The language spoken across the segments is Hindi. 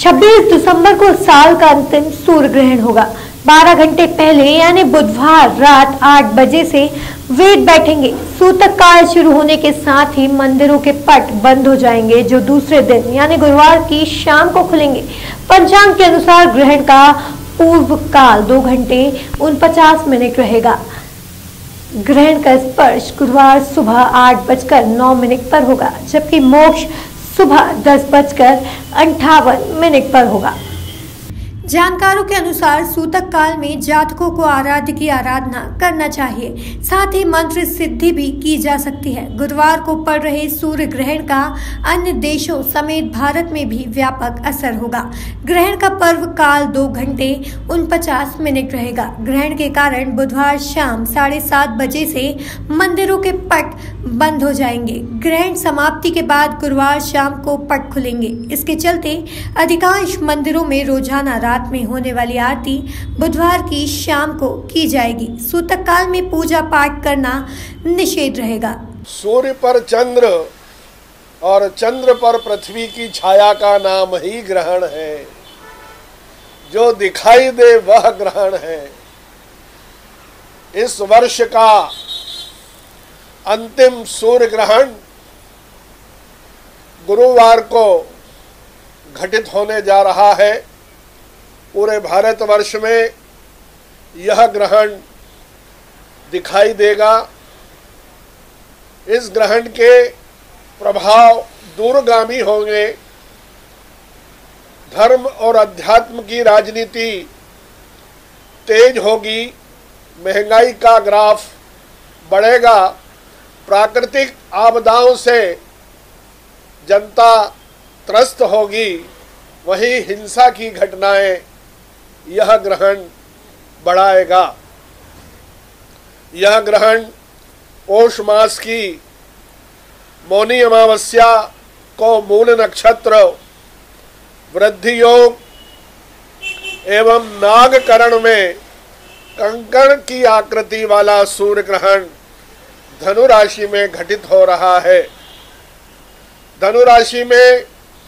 26 दिसंबर को साल का अंतिम सूर्य ग्रहण होगा। 12 घंटे पहले यानी बुधवार रात 8 बजे से वेद बैठेंगे। सूतक काल शुरू होने के साथ ही मंदिरों के पट बंद हो जाएंगे, जो दूसरे दिन यानी गुरुवार की शाम को खुलेंगे। पंचांग के अनुसार ग्रहण का पूर्व काल 2 घंटे 49 मिनट रहेगा। ग्रहण का स्पर्श गुरुवार सुबह 8:09 पर होगा, जबकि मोक्ष सुबह 10:58 पर होगा। जानकारों के अनुसार सूतक काल में जातकों को आराध्य की आराधना करना चाहिए, साथ ही मंत्र सिद्धि भी की जा सकती है। गुरुवार को पड़ रहे सूर्य ग्रहण का अन्य देशों समेत भारत में भी व्यापक असर होगा। ग्रहण का पर्व काल 2 घंटे 49 मिनट रहेगा। ग्रहण के कारण बुधवार शाम 7:30 बजे से मंदिरों के पट बंद हो जाएंगे। ग्रहण समाप्ति के बाद गुरुवार शाम को पट खुलेंगे। इसके चलते अधिकांश मंदिरों में रोजाना रात में होने वाली आरती बुधवार की शाम को की जाएगी। सूतक काल में पूजा पाठ करना निषेध रहेगा। सूर्य पर चंद्र और चंद्र पर पृथ्वी की छाया का नाम ही ग्रहण है। जो दिखाई दे वह ग्रहण है। इस वर्ष का अंतिम सूर्य ग्रहण गुरुवार को घटित होने जा रहा है। पूरे भारतवर्ष में यह ग्रहण दिखाई देगा। इस ग्रहण के प्रभाव दूरगामी होंगे। धर्म और अध्यात्म की राजनीति तेज होगी। महंगाई का ग्राफ बढ़ेगा। प्राकृतिक आपदाओं से जनता त्रस्त होगी। वहीं हिंसा की घटनाएं यह ग्रहण बढ़ाएगा। यह ग्रहण पौष मास की मौनी अमावस्या को मूल नक्षत्र, वृद्धि योग एवं नागकरण में कंकण की आकृति वाला सूर्य ग्रहण धनु राशि में घटित हो रहा है। धनु राशि में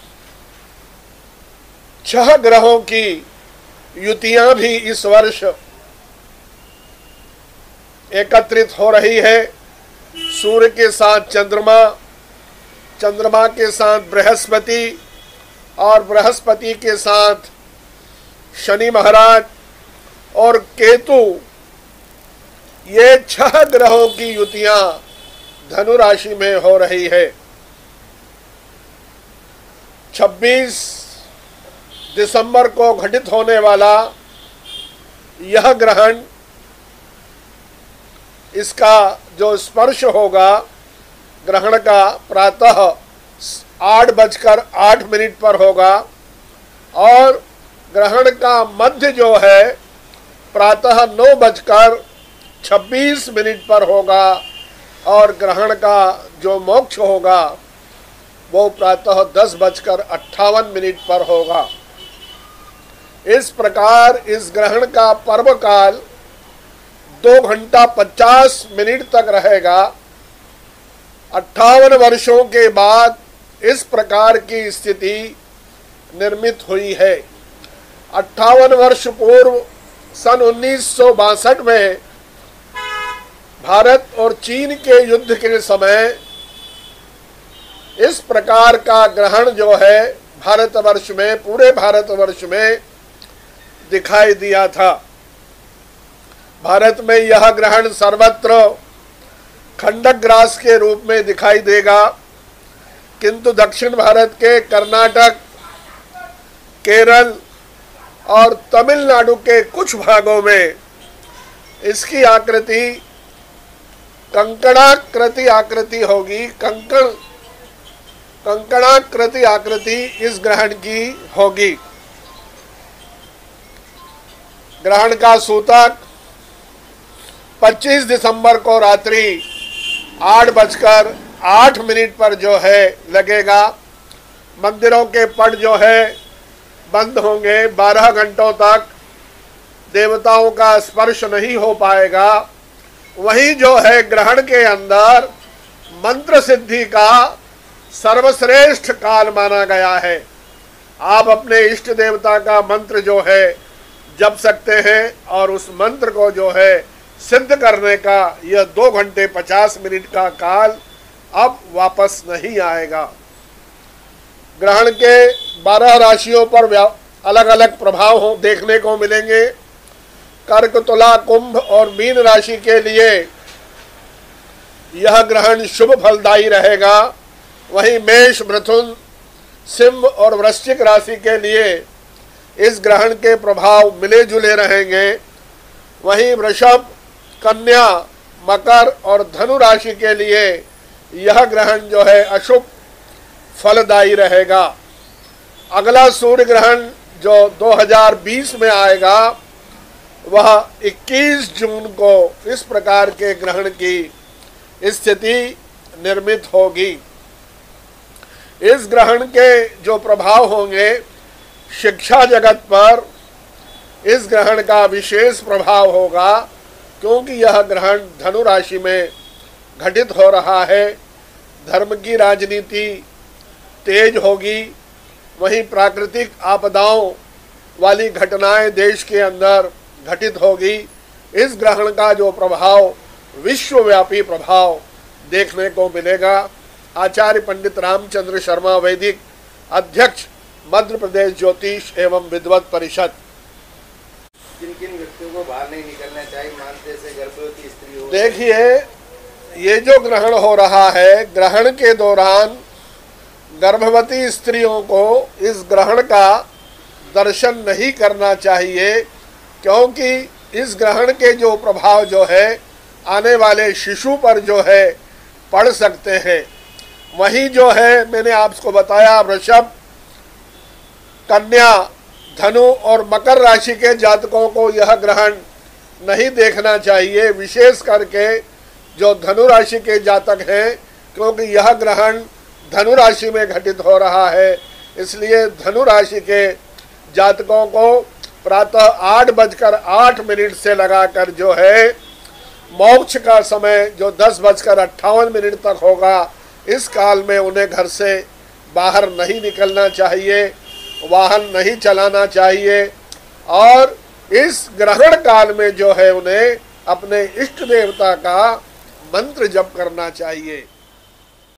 6 ग्रहों की युतियां भी इस वर्ष एकत्रित हो रही है। सूर्य के साथ चंद्रमा, चंद्रमा के साथ बृहस्पति और बृहस्पति के साथ शनि महाराज और केतु, ये 6 ग्रहों की युतियां धनु राशि में हो रही है। 26 दिसंबर को घटित होने वाला यह ग्रहण, इसका जो स्पर्श होगा ग्रहण का प्रातः 8:08 पर होगा और ग्रहण का मध्य जो है प्रातः 9:26 पर होगा और ग्रहण का जो मोक्ष होगा वो प्रातः 10:58 पर होगा। इस प्रकार इस ग्रहण का पर्व काल 2 घंटा 50 मिनट तक रहेगा। 58 वर्षों के बाद इस प्रकार की स्थिति निर्मित हुई है। 58 वर्ष पूर्व सन 1962 में भारत और चीन के युद्ध के समय इस प्रकार का ग्रहण जो है भारतवर्ष में, पूरे भारतवर्ष में दिखाई दिया था। भारत में यह ग्रहण सर्वत्र खंडक ग्रास के रूप में दिखाई देगा, किंतु दक्षिण भारत के कर्नाटक, केरल और तमिलनाडु के कुछ भागों में इसकी आकृति कंकणाकृति आकृति होगी। कंकणाकृति आकृति इस ग्रहण की होगी। ग्रहण का सूतक 25 दिसंबर को रात्रि 8:08 पर जो है लगेगा। मंदिरों के पट जो है बंद होंगे। 12 घंटों तक देवताओं का स्पर्श नहीं हो पाएगा। वही जो है ग्रहण के अंदर मंत्र सिद्धि का सर्वश्रेष्ठ काल माना गया है। आप अपने इष्ट देवता का मंत्र जो है जप सकते हैं और उस मंत्र को जो है सिद्ध करने का यह 2 घंटे 50 मिनट का काल अब वापस नहीं आएगा। ग्रहण के 12 राशियों पर अलग अलग प्रभाव देखने को मिलेंगे। कर्क, तुला, कुंभ और मीन राशि के लिए यह ग्रहण शुभ फलदायी रहेगा। वहीं मेष, मिथुन, सिंह और वृश्चिक राशि के लिए इस ग्रहण के प्रभाव मिले जुले रहेंगे। वहीं वृषभ, कन्या, मकर और धनु राशि के लिए यह ग्रहण जो है अशुभ फलदायी रहेगा। अगला सूर्य ग्रहण जो 2020 में आएगा वह 21 जून को इस प्रकार के ग्रहण की स्थिति निर्मित होगी। इस ग्रहण के जो प्रभाव होंगे शिक्षा जगत पर, इस ग्रहण का विशेष प्रभाव होगा क्योंकि यह ग्रहण धनु राशि में घटित हो रहा है। धर्म की राजनीति तेज होगी। वहीं प्राकृतिक आपदाओं वाली घटनाएं देश के अंदर घटित होगी। इस ग्रहण का जो प्रभाव विश्वव्यापी प्रभाव देखने को मिलेगा। आचार्य पंडित रामचंद्र शर्मा वैदिक, अध्यक्ष मध्य प्रदेश ज्योतिष एवं विद्वत परिषद। किन किन व्यक्तियों को बाहर नहीं निकलना चाहिए मानते से गर्भवती स्त्री हो? देखिए, ये जो ग्रहण हो रहा है, ग्रहण के दौरान गर्भवती स्त्रियों को इस ग्रहण का दर्शन नहीं करना चाहिए क्योंकि इस ग्रहण के जो प्रभाव जो है आने वाले शिशु पर जो है पड़ सकते हैं। वहीं जो है मैंने आपको बताया वृषभ, कन्या, धनु और मकर राशि के जातकों को यह ग्रहण नहीं देखना चाहिए, विशेष करके जो धनु राशि के जातक हैं क्योंकि यह ग्रहण धनु राशि में घटित हो रहा है। इसलिए धनु राशि के जातकों को प्रातः 8:08 से लगाकर जो है मोक्ष का समय जो 10:58 तक होगा, इस काल में उन्हें घर से बाहर नहीं निकलना चाहिए, वाहन नहीं चलाना चाहिए और इस ग्रहण काल में जो है उन्हें अपने इष्ट देवता का मंत्र जप करना चाहिए।